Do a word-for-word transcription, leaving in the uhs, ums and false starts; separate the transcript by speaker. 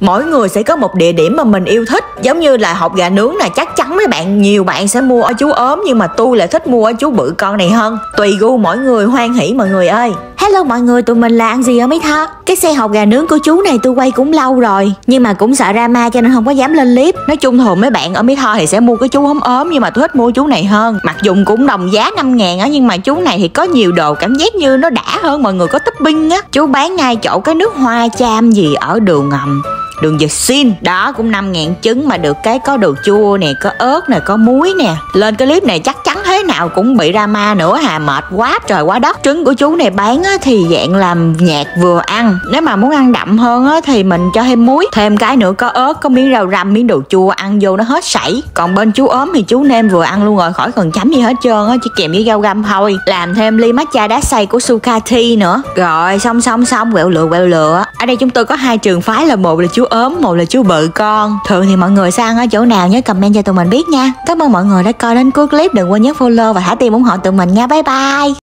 Speaker 1: Mỗi người sẽ có một địa điểm mà mình yêu thích. Giống như là hột gà nướng là chắc chắn mấy bạn, nhiều bạn sẽ mua ở chú ốm, nhưng mà tôi lại thích mua ở chú bự con này hơn. Tùy gu mỗi người, hoan hỉ mọi người ơi. Hello mọi người, tụi mình là ăn gì ở Mỹ Tho. Cái xe hột gà nướng của chú này tôi quay cũng lâu rồi, nhưng mà cũng sợ drama cho nên không có dám lên clip. Nói chung thường mấy bạn ở Mỹ Tho thì sẽ mua cái chú ốm ốm, nhưng mà tôi thích mua chú này hơn. Mặc dù cũng đồng giá năm ngàn á, nhưng mà chú này thì có nhiều đồ cảm giác như nó đã hơn mọi người, có topping á. Chú bán ngay chỗ cái nước hoa cham gì ở đường ngầm, đường Dệt Xin đó, cũng năm ngàn trứng mà được cái có đồ chua nè, có ớt nè, có muối nè. Lên cái clip này chắc chắn thế nào cũng bị drama nữa hà, mệt quá trời quá đất. Trứng của chú này bán á, thì dạng làm nhạt vừa ăn, nếu mà muốn ăn đậm hơn á, thì mình cho thêm muối, thêm cái nữa có ớt, có miếng rau răm, miếng đồ chua, ăn vô nó hết sảy. Còn bên chú ốm thì chú nêm vừa ăn luôn rồi, khỏi cần chấm gì hết trơn á, chỉ kèm với rau găm thôi. Làm thêm ly matcha đá xay của Suka Tea nữa. Rồi xong xong xong quẹo lựa quẹo lựa. Ở đây chúng tôi có hai trường phái, là một là chú ốm, một là chú bự con. Thường thì mọi người sẽ ăn ở chỗ nào nhớ comment cho tụi mình biết nha. Cảm ơn mọi người đã coi đến cuối clip, đừng quên nhấn follow và thả tim ủng hộ tụi mình nha. Bye bye.